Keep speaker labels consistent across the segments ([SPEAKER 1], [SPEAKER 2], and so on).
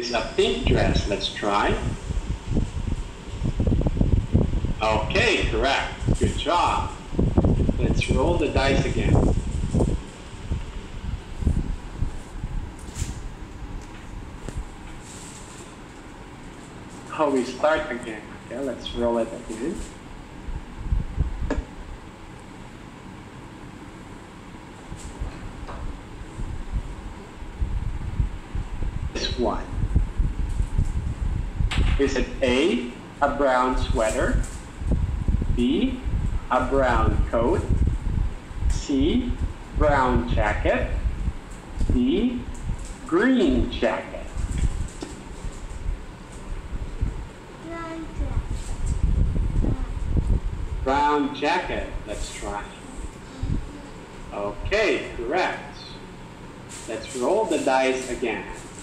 [SPEAKER 1] It's a pink dress. Let's try. Okay, correct. Good job. Let's roll the dice again. Oh, we start again. Okay, let's roll it again. This one. Is it A, a brown sweater, B, a brown coat, C, brown jacket, D, green jacket? Brown jacket. Let's try. Okay, correct. Let's roll the dice again.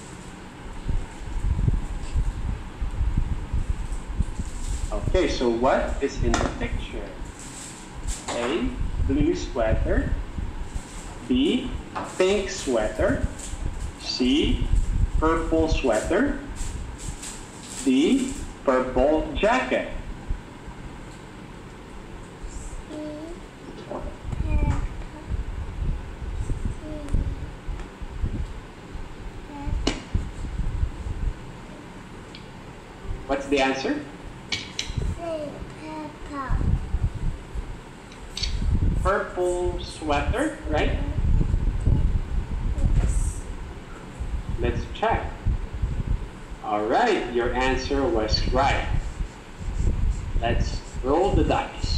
[SPEAKER 1] Okay, so what is in the picture? A, blue sweater, B, pink sweater, C, purple sweater, D, purple jacket. What's the answer? Purple sweater, right? Let's check. All right, your answer was right. Let's roll the dice.